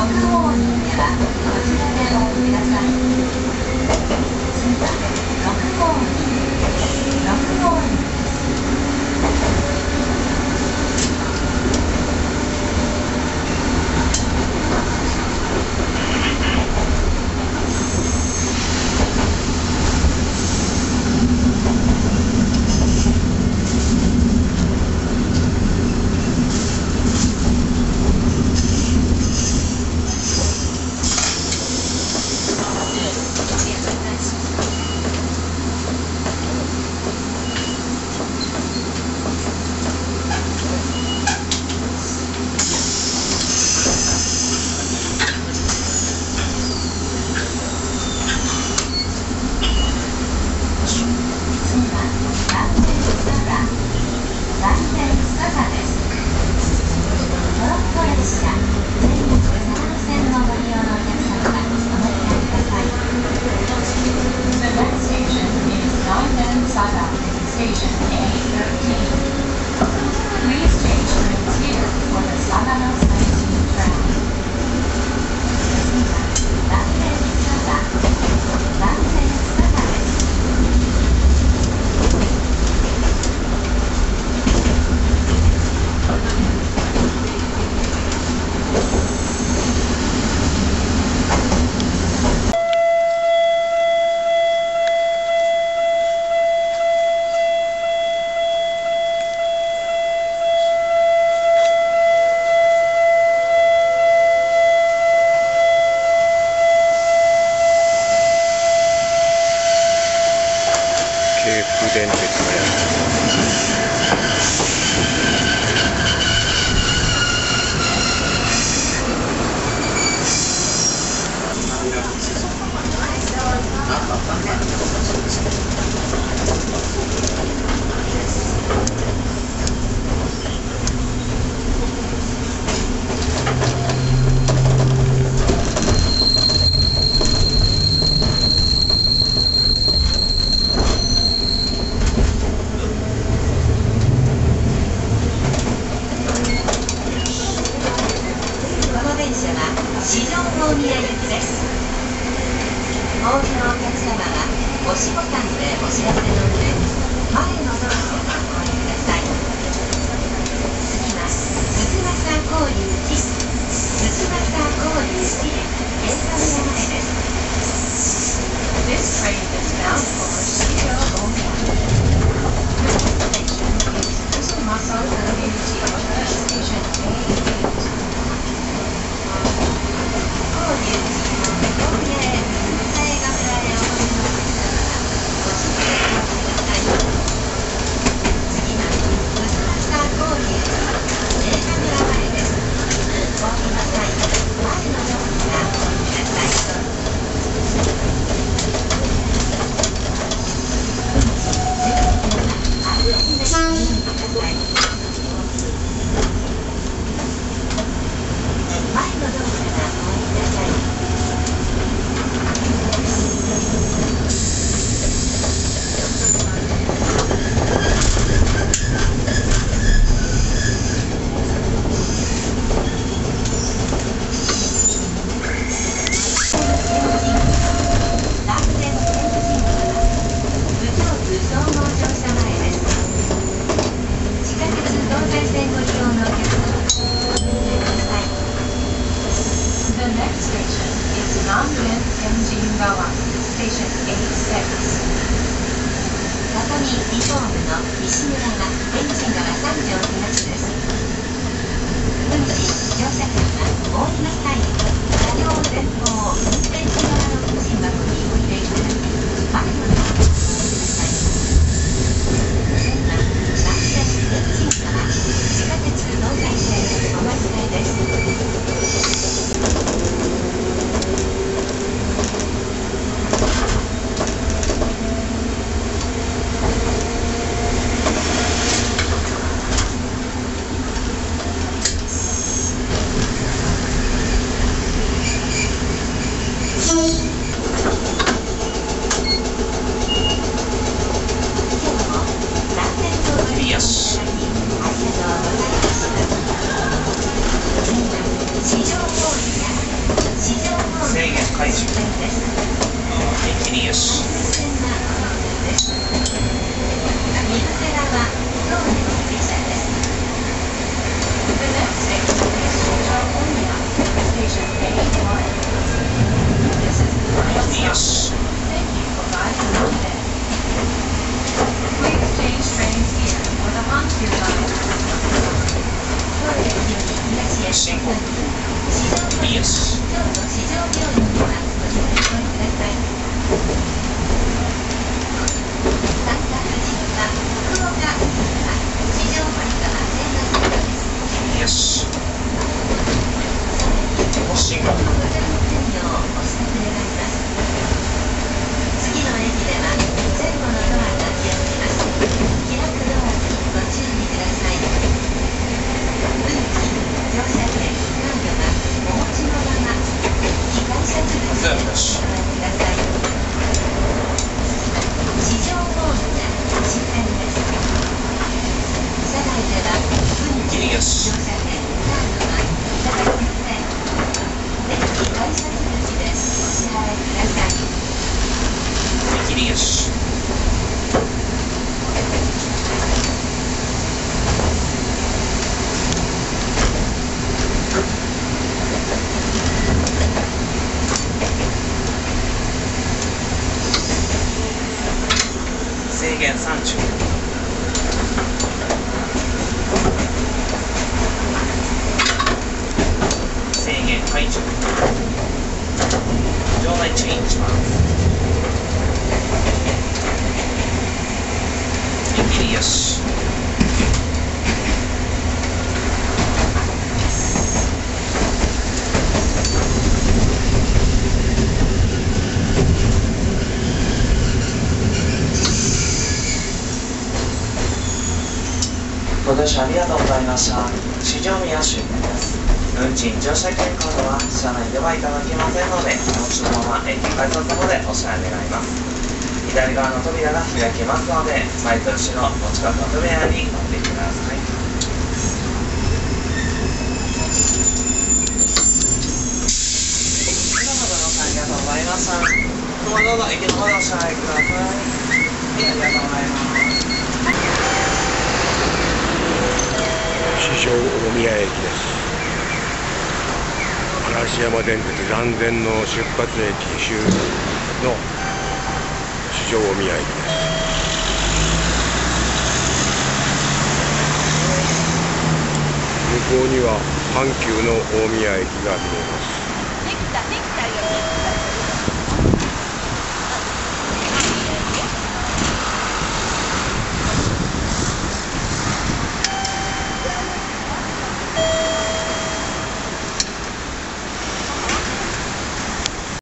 号人ではこちらでお降りください。次は6号人、6号人です。 京福電鉄のや四条大宮行きです。お降りのお客様は押しボタンでお知らせの上、前のドアをご利用ください。次は鈴正交流基地、鈴正交流基地ゲートの前です。This train is bound for 四条大宮。鈴正交流基地 Station A8。リフォームの西村がエンジン側3条東です。運賃乗車券はお降りの際車両前方運転手側の運賃箱に置いていただき前のドアをお降りください。次は南線エンジン側地下鉄東西線お乗り換えです。四条通り海中線です。 エキリウス安全な路線です。三船は当時の駅舎です。The next station is Shizuoka Station A1. This is the final エキリウ stop. ス Thank you for riding London. Please change trains here for the Hankyu line. 当駅より東へ信号市場エキリウス京都市場病院にはご注意ください。3か8は福岡市場堀川線の線路です。 エキリウス信号ご乗船をお支度願います。次の駅では前後のドアが開きます。開くドアにご注意ください。運賃、乗車券、カードはお持ちのまま機関車口でお願いください。市場大宮新線です。車内では運賃、乗車券、カードはいただきません。駅改札口でお支払いください。 エキリウス制限30制限解除場内チェンジしますエキリウスご乗車ありがとうございました。市場宮終点です。運賃乗車券カードは車内ではいただけませんので、お持ちのまま駅改札までお支払い願います。左側の扉が開きますので、前と後ろお近くの扉に乗ってください。どうもご乗車ありがとうございました。どうぞ駅の方でお支払いください。ありがとうございます。 市場大宮駅です。嵐山電鉄嵐電の出発駅周の市場大宮駅です。向こうには阪急の大宮駅が見えます。